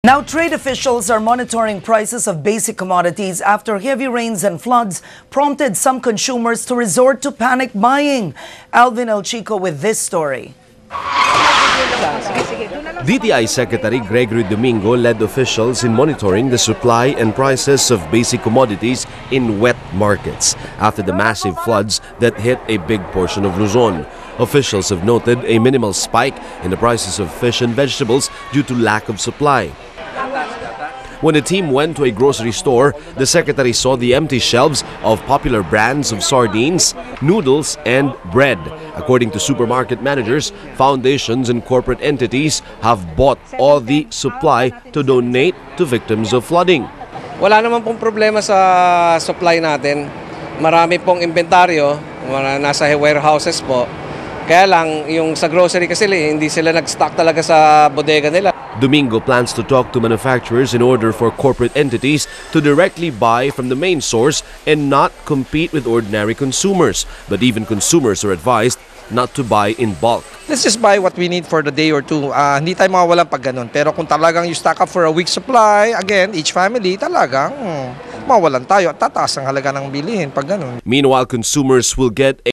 Now, trade officials are monitoring prices of basic commodities after heavy rains and floods prompted some consumers to resort to panic buying. Alvin El Chico with this story. DTI Secretary Gregory Domingo led officials in monitoring the supply and prices of basic commodities in wet markets after the massive floods that hit a big portion of Luzon. Officials have noted a minimal spike in the prices of fish and vegetables due to lack of supply. When the team went to a grocery store, the secretary saw the empty shelves of popular brands of sardines, noodles, and bread. According to supermarket managers, foundations and corporate entities have bought all the supply to donate to victims of flooding. Wala naman pong problema sa supply natin. Marami pong inventaryo, nasa warehouses po. Kaya lang, yung sa grocery kasi hindi sila nag-stock talaga sa bodega nila. Domingo plans to talk to manufacturers in order for corporate entities to directly buy from the main source and not compete with ordinary consumers. But even consumers are advised not to buy in bulk. Let's just buy what we need for the day or two. Hindi tayo mawawalan pag ganun. Pero kung talagang you stock up for a week's supply, again, each family, talagang mawalan tayo at tataas ang halaga ng bilihin pag ganun. Meanwhile, consumers will get